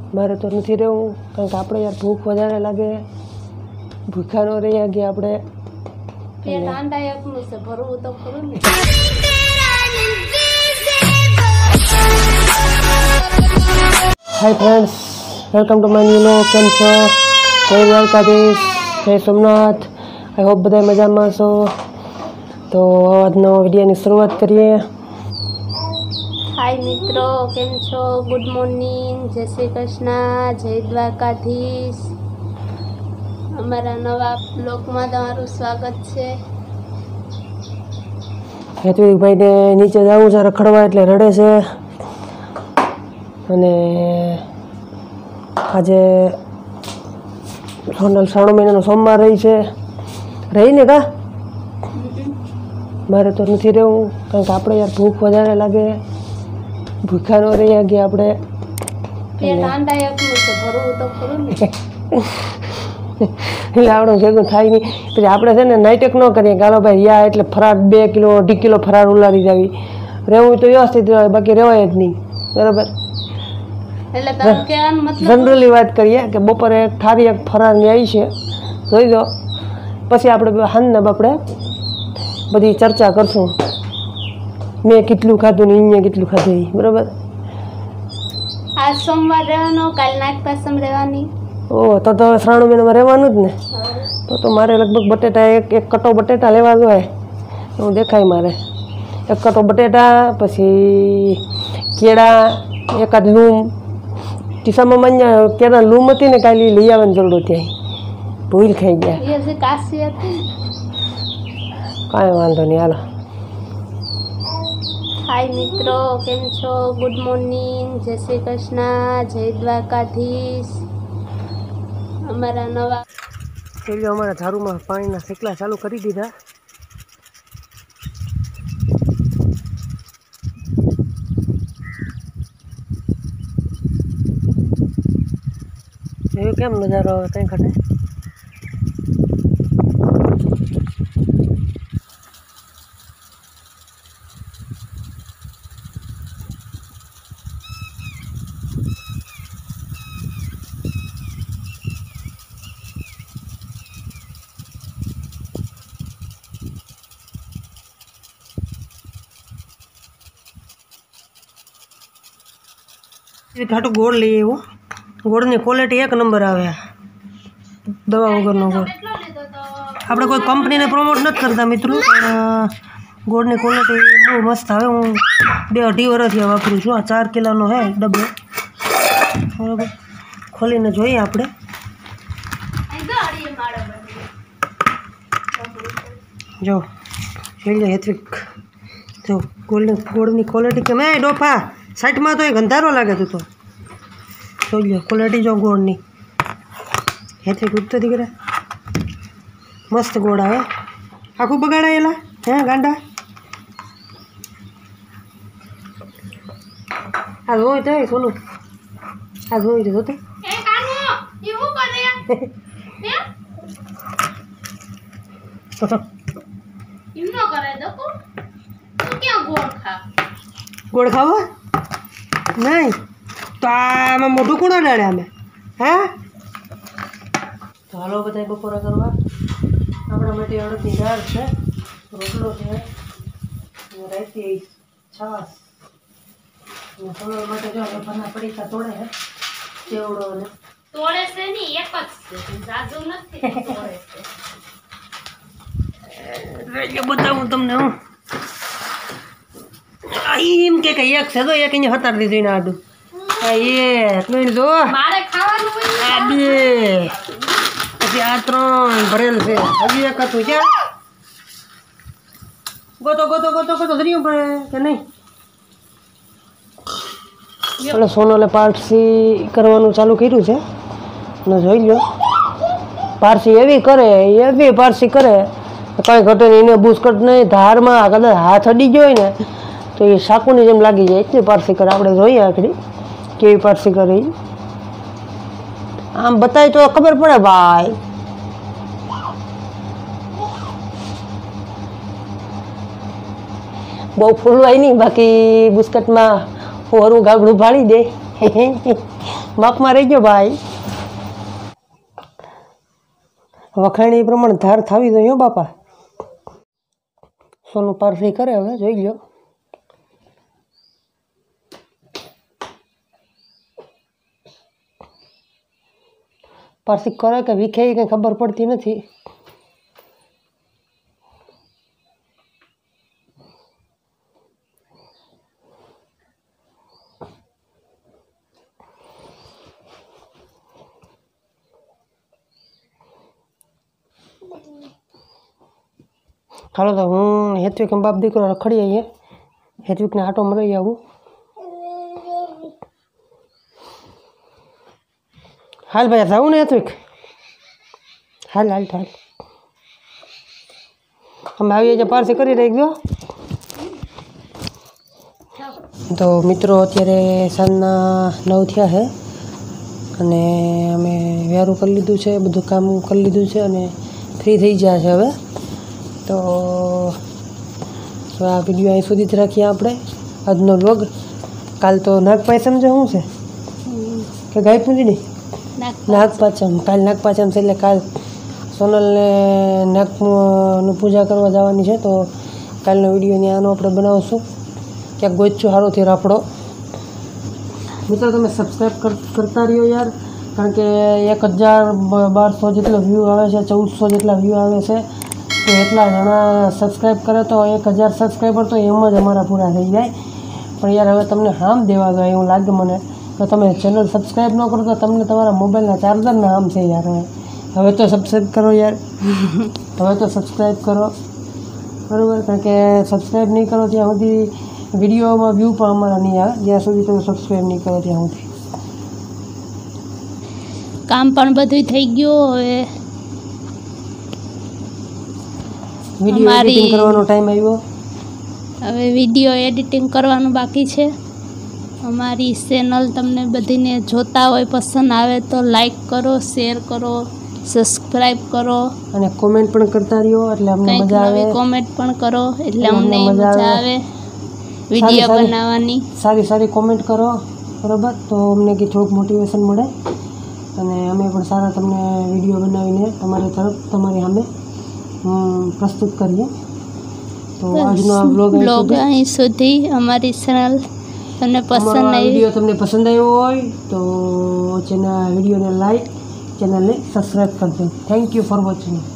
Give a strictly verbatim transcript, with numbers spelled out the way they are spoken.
मारे तो नहीं रहूँ कारण के આપણે યાર ભૂખ વધારે લાગે ભૂખા ન રહ્યા ગયા આપણે પેટ આંડા એકનું છે ભરવું તો ખરું ને hi friends welcome to my new vlog केम छो जय દ્વારકાધીશ जय सोमनाथ आई होप બધા મજામાં છો તો આજનો વિડિયોની શરૂઆત કરીએ। हाय मित्रों केम छो गुड मॉर्निंग जय श्री कृष्ण जय દ્વારકાધીશ અમારા નવા બ્લોગમાં તમારું સ્વાગત છે। હેતવી ભાઈને નીચે જવું છે રખડવા એટલે રડે છે અને આજે સોનલ શ્રાવણ મહિનાનો સોમવાર રહી છે રહીને કા મારે તો નથી રહેવું કારણ કે આપણે યાર ભૂખ વધારે લાગે ભૂખા ન રહ્યા ગયા આપણે પેટ આંડા એકનું છે ભરવું તો ખરું ને એટલે આપણું ભેગું થાય નહીં પછી આપણે છે ને નાઇટેક ન કરીએ ગાલો ભાઈ યા એટલે ફરાર બે કિલો અઢી કિલો ફરાર ઉલાડી જાવી રહેવું તો વ્યવસ્થિત રહેવાય બાકી રહેવાય જ નહીં બરાબર। એટલે તમે કહેવાનો મતલબ જનરલી વાત કરીએ કે બપોરે એક થાળી એક ફરારની આવી છે જોઈ દો પછી આપણે હાંજના આપણે બધી ચર્ચા કરશું મેં કેટલું ખાધું ને અહીંયા કેટલું ખાધું એ બરાબર। આજ સોમવાર રહેવાનો કાલ નાગપાસમ રહેવાની ઓહ તો તો શ્રાવણ મહિનામાં રહેવાનું જ ને તો તો મારે લગભગ બટેટા એક એક કટો બટેટા લેવા જોઈએ એવું દેખાય મારે એક કટો બટેટા પછી કેળા એકાદ લૂમ ટીસામાં મને કેળા લૂમ હતી ને કાલે લઈ આવવાની જરૂર હતી ભૂલ ખાઈ ગયા એ જે કાશી હતી કાંઈ વાંધો નહીં હાલો। हाय मित्रों केम छो गुड मॉर्निंग जय श्री कृष्ण जय દ્વારકાધીશ અમારા નવા એટલે અમારા ઝાડુમાં પાણીના સેકલા ચાલુ કરી દીધા એ કેમ નજારો આવે કંઈ ઘટે घाटो गोड़ लीए वो गोड़ ने क्वालिटी एक नंबर आवे दवा वगर नो गोड़ આપણે કોઈ કંપનીને પ્રમોટ નથી કરતા મિત્રો પણ ગોળની ક્વોલિટી બહુ મસ્ત આવે હું બે અઢી વર્ષથી વાપરું છું આ ચાર કિલોનો હે ડબ્બો બરાબર ખોલીને જોઈએ આપણે જો જોઈ લે હેત્વિક જો ગોળની ગોળની ક્વોલિટી કેમ હે ડોફા સાઈડમાં તો એ ગંધારો લાગે તું તો જોઈ લો ક્વોલિટી જો ગોળની હેત્વિક ઉઠતો દીકરા મસ્ત ગોળ આવે આખું બગાડાયેલા હે ગાંડા આ જોઈ તો સોનું આ જોઈ તો તે એ કાનો એવું કરે હે ઈમ નો કરે દકો તું ક્યાં ગોળ ખા ગોળ ખાવા નહીં તો આમાં મોઢું કોણ અડાડે અમે હે તો હાલો બધા બપોરા કરવા આપણા માટે અડદની દાળ છે રોટલો છે રાઈતી છાશ સોનલ માટે જો બના પડીકા તોડે છે કેવડો અને તોડે છે ની એક જ છે જાજુ નથી તોડે છે રેજો બતાવું તમને હું આ એમ કે કે એક છે તો એક અહીંયા હતાર દીધું ને આડું આ એક નહીં જો મારે ખાવાનું હોય આ બે પછી આ ત્રણ ભરેલ છે હજી એક હતું ક્યાં ગોતો ગોતો ગોતો ગોતો ધર્યું પડે કે નહીં એટલે સોનલે પારસી કરવાનું ચાલુ કર્યું છે અને જોઈ લો પારસી એવી કરે એવી પારસી કરે કાંઈ ઘટે નહીં એને બુસ્કટ નહીં ધારમાં કદાચ હાથ અડી ગયો હોય ને તો એ સાકુની જેમ લાગી જાય એટલી પારસી કરે આપણે જોઈએ આખરી કેવી પારસી કરે આમ બતાય તો ખબર પડે ભાઈ બહુ ફૂલવાય નહીં બાકી બુસ્કટમાં હોરું ગાગડું ભાળી દે માપમાં રહી ગયો ભાઈ. વખાણી પ્રમાણે ધાર થાવી જોઈએ હો બાપા. સોનું પારસી કરે હવે જોઈ લો. પારસી કરે કે વીખે એ કંઈ ખબર પડતી નથી. હાલો તો હું હેત્વિક બાપ દીકરો રખડી આવીએ. હેત્વિકને આટો મરાઈ આવું. હાલ ભાઈ જાવું ને હેત્વિક. હાલ હાલ હાલ અમે આવીએ છીએ. પારસી કરી રહી ગયો. તો મિત્રો અત્યારે સાંજના નવ થયા છે અને અમે વ્યારું કરી લીધું છે, બધું કામ કરી લીધું છે અને ફ્રી થઈ ગયા છે હવે. તો આ વિડીયો અહીં સુધી જ રાખીએ આપણે આજનો વ્લોગ. કાલ તો નાગપાંચમ છે. શું છે કે ગાય પૂજી નહીં? નાગપાંચમ. કાલ નાગપાંચમ છે એટલે કાલ સોનલને નાગનું પૂજા કરવા જવાની છે. તો કાલનો વિડીયો ને આનો આપણે બનાવશું. ક્યાંક ગોચું સારોથી રાફડો. મિત્રો તમે સબસ્ક્રાઈબ કરતા રહ્યો યાર, કારણ કે એક હજાર બારસો જેટલો વ્યૂ આવે છે, ચૌદસો જેટલા વ્યૂ આવે છે. તો એટલા જણા સબસ્ક્રાઈબ કરે તો એક હજાર સબસ્ક્રાઈબર તો એમ જ અમારા પૂરા થઈ જાય. પણ યાર હવે તમને હામ દેવા જાય એવું લાગે મને. તો તમે ચેનલ સબસ્ક્રાઈબ ન કરો તો તમને તમારા મોબાઈલના ચાર્જરના હામ છે યાર. હવે હવે તો સબસ્ક્રાઈબ કરો યાર. હવે તો સબસ્ક્રાઈબ કરો બરાબર, કારણ કે સબસ્ક્રાઈબ નહીં કરો ત્યાં સુધી વિડીયોમાં વ્યૂ પણ અમારા નહીં આવે. જ્યાં સુધી તમે સબસ્ક્રાઈબ નહીં કરો ત્યાં સુધી. કામ પણ બધું થઈ ગયું. હવે વિડીયો એડિટિંગ કરવાનો ટાઈમ આવ્યો. હવે વિડીયો એડિટિંગ કરવાનું બાકી છે. અમારી ચેનલ તમને બધીને જોતા હોય પસંદ આવે તો લાઈક કરો, શેર કરો, સબસ્ક્રાઈબ કરો અને કોમેન્ટ પણ કરતા રહ્યો એટલે અમને મજા આવે. કોમેન્ટ પણ કરો એટલે અમને મજા આવે વિડીયો બનાવવાની. સારી સારી કોમેન્ટ કરો બરાબર, તો અમને કે થોડુંક મોટિવેશન મળે અને અમે પણ સારા તમને વિડીયો બનાવીને તમારી તરફ તમારી સામે પ્રસ્તુત કરીએ. તો આજનો આ બ્લોગ અહીં સુધી. અમારી ચેનલ તમને પસંદ આવી વિડીયો તમને પસંદ આવ્યો હોય તો ચેનલ વિડીયોને લાઈક, ચેનલને સબસ્ક્રાઈબ કરજો. Thank you for watching.